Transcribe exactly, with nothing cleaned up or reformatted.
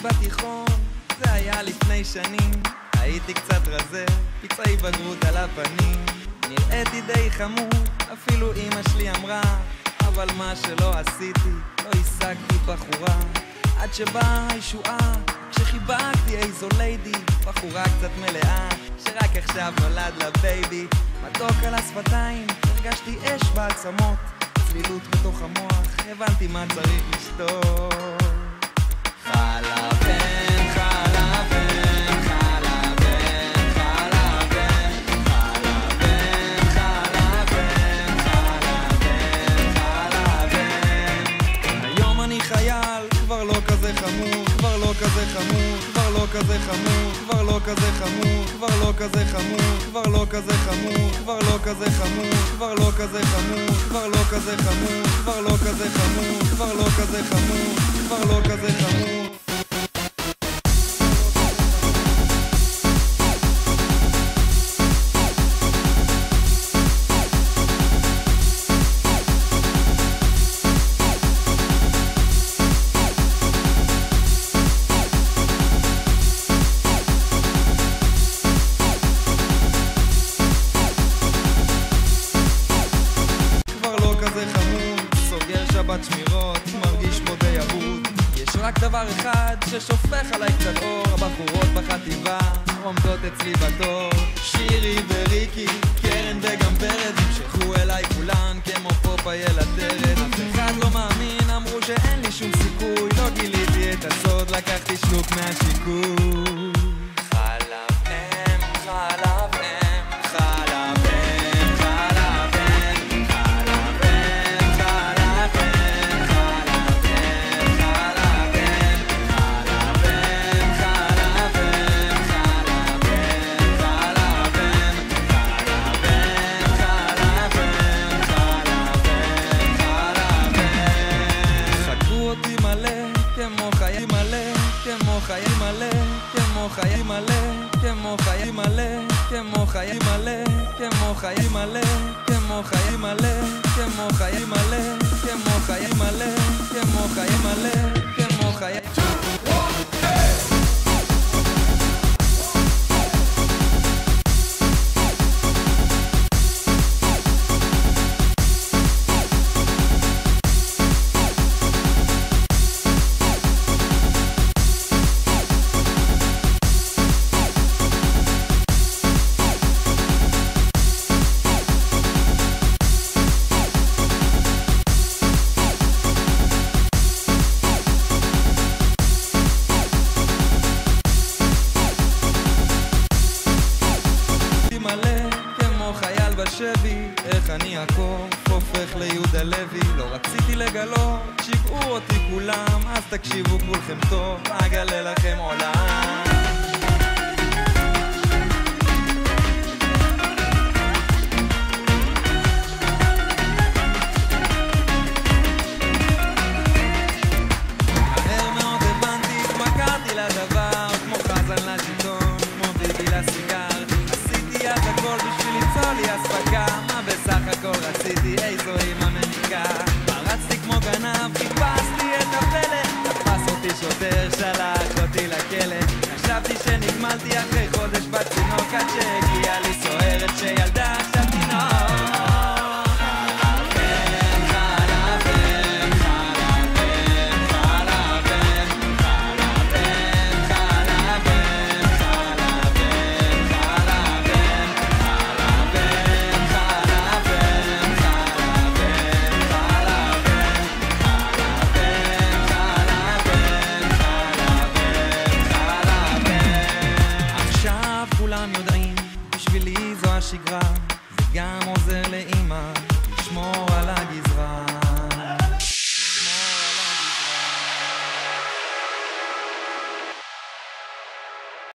בתיכון, זה היה לפני שנים, הייתי קצת רזה, פצעי בגרות על הפנים, נראיתי די חמור, אפילו אמא שלי אמרה, אבל מה שלא עשיתי, לא השגתי בחורה, עד שבאה הישועה, כשחיבקתי איזו ליידי, בחורה קצת מלאה, שרק עכשיו נולד לה בייבי, מתוק על השפתיים, הרגשתי אש בעצמות, צלילות בתוך המוח, הבנתי מה צריך לשתות. חלבן, חלבן, חלבן, חלבן, חלבן, חלבן, חלבן, חלבן. היום אני חייל, כבר לא כזה חמור, כבר לא כזה חמור, כבר לא כזה חמור, כבר לא כזה חמור, כבר לא כזה חמור, כבר לא כזה חמור, כבר לא כזה חמור, כבר לא כזה חמור, כבר לא כזה חמור, כבר לא כזה חמור, כבר לא כזה חמור, כבר לא כזה חמור. שבת שמירות, מרגיש פה די אבוד. יש רק דבר אחד ששופך עליי קצת אור, הבחורות בחטיבה עומדות אצלי בתור, שירי וריקי, קרן וגם ורד, המשכו אליי כולן כמו פופאי אל הטרד. אף אחד לא מאמין, אמרו שאין לי שום סיכוי, לא גיליתי את הסוד, לקחתי שלוק מהשיקוי. חלב אם, חלב אם, חלב חיי מלא, כמו חיי מלא, כמו חיי מלא, כמו חיי מלא, כמו חיי מלא, כמו חיי מלא, כמו חיי מלא, כמו חיי מלא, כמו חיי מלא, כמו חיי בשבי, איך אני הקוף הופך ליהודה לוי, לא רציתי לגלות, שיגעו אותי כולם, אז תקשיבו כולכם טוב, אגלה לכם עולם. מהר מאוד הבנתי, התמכרתי לדבר, כמו חזן לשלטון, כמו ביבי לסיגר, עשיתי אז הכל בשביל ליצור לי הספקה, מה בסך הכל רציתי, איזו אמא מניקה, פרצתי כמו גנב, חיפשתי את הפלא, תפס אותי שוטר, שלח אותי לכלא, חשבתי שנגמלתי אחרי חודש בצינוק, עד שהגיעה לי סוערת שילדה